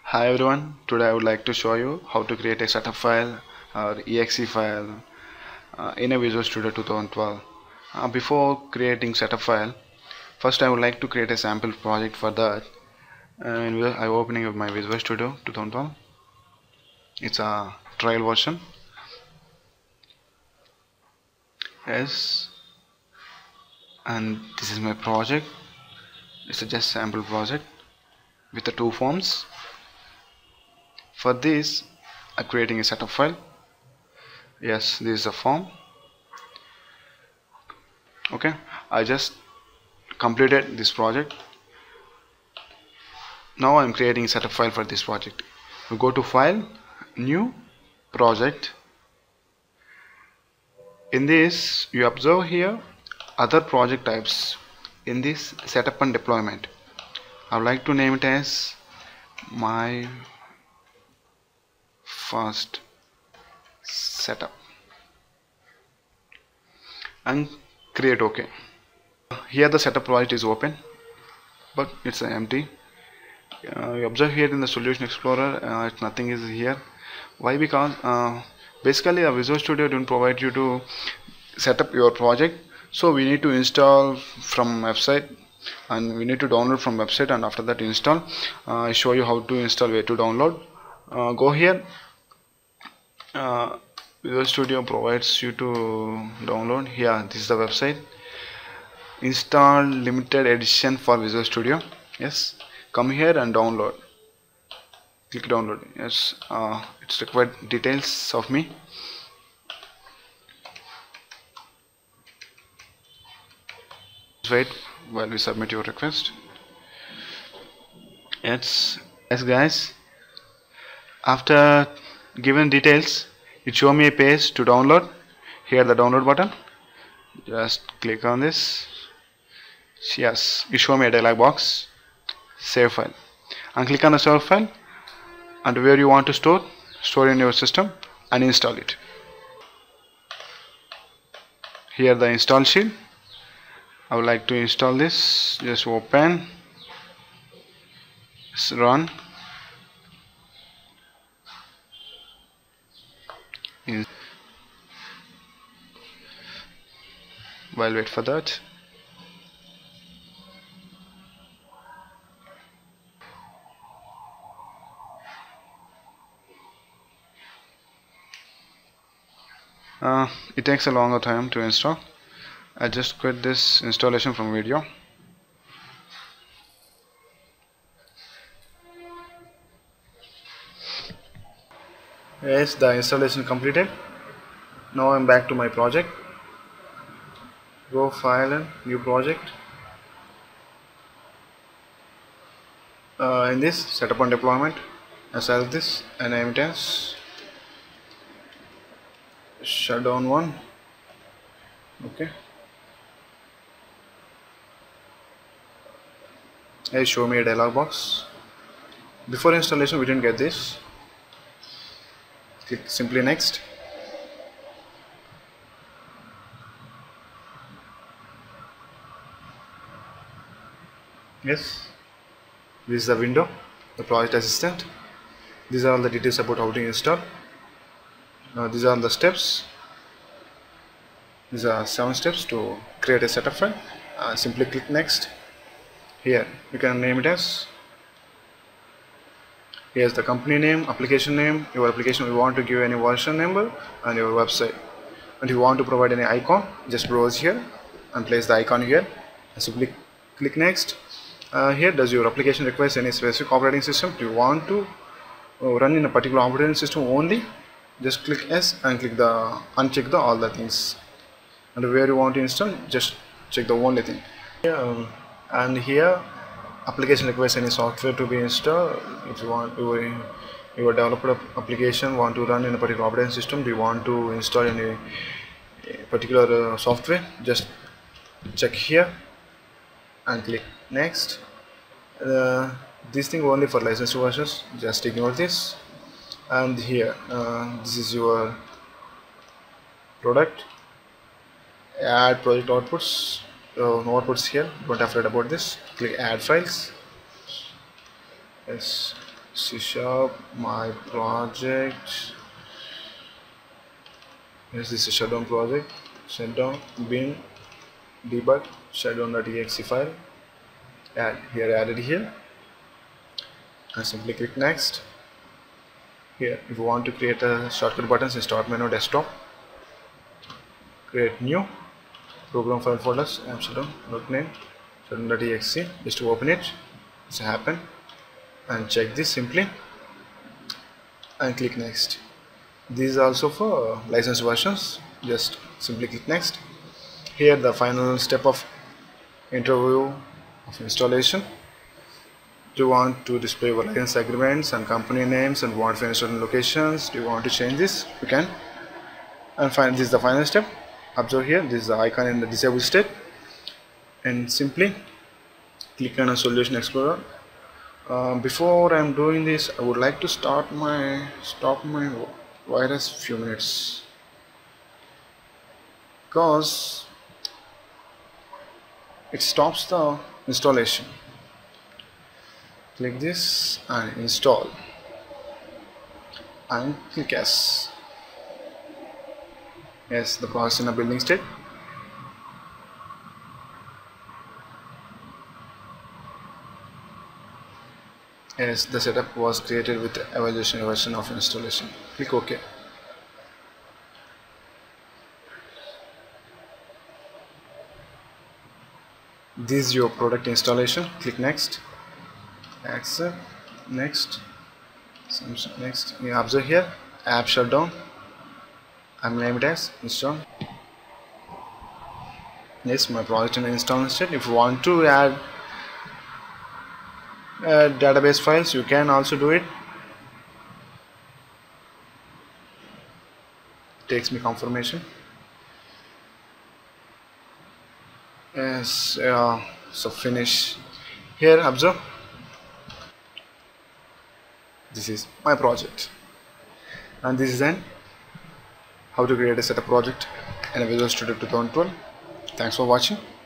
Hi everyone, today I would like to show you how to create a setup file or exe file in a Visual Studio 2012. Before creating setup file, first I would like to create a sample project for that. And I'm opening up my Visual Studio 2012. It's a trial version. Yes, and this is my project. It's a just sample project with the two forms. For this, I'm creating a setup file. Yes, this is a form. Okay, I just completed this project. Now I'm creating a setup file for this project. We go to file, new project. In this you observe here other project types. In this setup and deployment, I would like to name it as my first setup and create OK. Here the setup project is open but it's empty. You observe here in the solution explorer nothing is here. Why? Because basically a Visual Studio didn't provide you to set up your project, so we need to install from website and we need to download from website, and after that install. I show you how to install, where to download. Go here. Visual Studio provides you to download. Here, this is the website. Install limited edition for Visual Studio. Yes, come here and download. Click download. Yes, it's required details of me. Wait while we submit your request. Yes guys, after given details, it show me a page to download. Here the download button, just click on this. Yes, it show me a dialog box, save file, and click on the save file, and where you want to store in your system and install it. Here the install sheet. I would like to install this. Just open, run. While wait for that. It takes a longer time to install. I just quit this installation from video. Yes, the installation completed. Now I'm back to my project. Go file and new project. In this setup and deployment, I select this and name it as shutdown 1. Okay. Hey, show me a dialog box. Before installation we didn't get this. Click simply next. Yes, this is the window, the project assistant. These are all the details about how to install. These are the steps. These are 7 steps to create a setup file. Simply click next. Here you can name it as, here's the company name, application name, your application. You want to give any version number and your website, and you want to provide any icon, just browse here and place the icon here and simply click next. Here, does your application requires any specific operating system? Do you want to run in a particular operating system only? Just click yes and click the uncheck the all the things, and where you want to install, just check the only thing. And here, application requires any software to be installed. If you want to, your developer application want to run in a particular operating system, do you want to install any particular software, just check here and click next. This thing only for licensed versions, just ignore this. And here, this is your product. Add project outputs. No outputs here, don't afraid about this. Click add files. Yes, C sharp, my project. Yes, this is shutdown project. Shutdown bin debug shutdown.exe file. Added here, and simply click next. Here, if you want to create a shortcut buttons in start menu desktop, create new program file folders, app shutdown, name, shutdown.exe. Just to open it, it's happen, and check this simply, and click next. This is also for licensed versions. Just simply click next. Here, the final step of interview of installation. Do you want to display license agreements and company names and want for certain locations? Do you want to change this? You can. And finally, this is the final step. Observe here, this is the icon in the disabled state, and simply click on a solution explorer. Before I am doing this, I would like to stop my virus few minutes, because it stops the installation. Click this and install, and click yes. Yes, the process in a building state. Yes, the setup was created with the evaluation version of installation. Click OK. This is your product installation. Click next. Accept. Next. Next. You observe here, app shutdown. I'm name it as install. Yes, my project in the install state. If you want to add database files, you can also do it. Takes me confirmation. Yes, so finish. Here, observe. This is my project, and this is then how to create a setup project in a Visual Studio 2012. Thanks for watching.